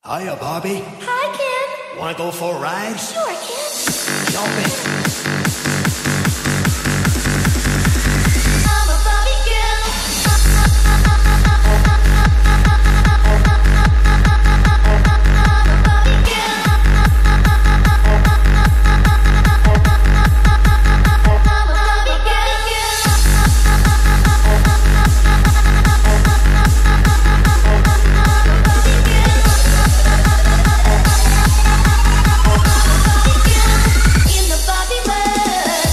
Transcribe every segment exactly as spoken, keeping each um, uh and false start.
Hiya, Barbie. Hi, Ken. Wanna go for a ride? Sure, Ken. Jump in. I'm a Barbie girl. I'm a Barbie girl. I'm a Barbie in the Barbie world.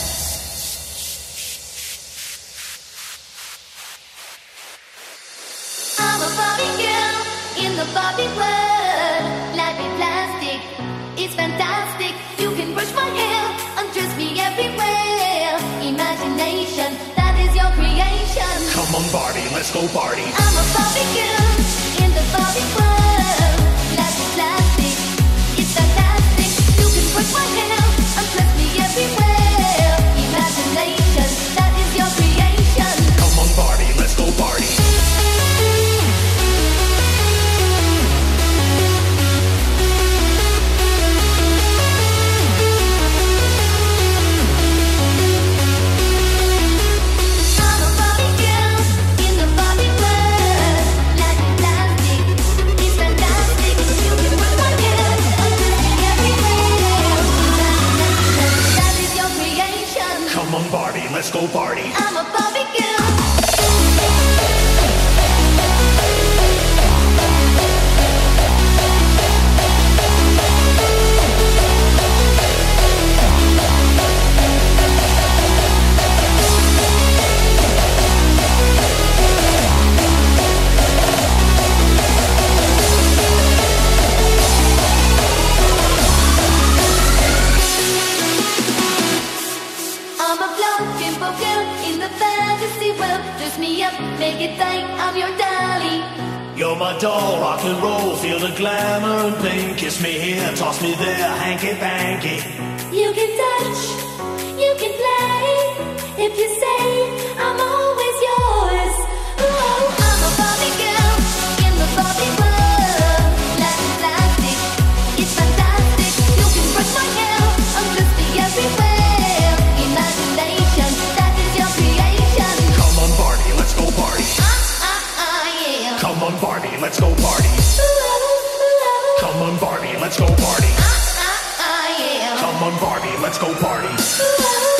I'm a Barbie girl in the Barbie world. Life in plastic, it's fantastic. You can brush my hair, undress me everywhere. Imagination, that is your creation. Come on, Barbie, let's go party. I'm a Barbie girl in the Barbie world. Life is plastic, it's fantastic. You can brush my hair, undress me everywhere. Imagination, that is your creation. Come on, Barbie, let's go party. I'm a Barbie girl in the Barbie world. Life is plastic, it's fantastic. You can brush my hair, undress me everywhere. Imagination, that is your creation. Come on, Barbie, let's go party. I'm a Barbie girl. I'm a blonde rainbow girl in the fantasy world. Dress me up, make it tight, I'm your dolly. You're my doll, rock and roll, feel the glamour and pain. Kiss me here, toss me there, hanky-panky. You can touch, you can play. If you say I'm always yours. Ooh, I'm a Barbie girl in the Barbie world. Life is plastic, it's fantastic. You can brush my hair, undress me everywhere. Imagination, that is your creation. Come on, Barbie, let's go party. Ah, ah, ah, yeah. Come on, Barbie, let's go party. Ooh, ooh, Come on, Barbie, let's go party. ah, ah, ah, yeah. Come on, Barbie, let's go party. Ooh,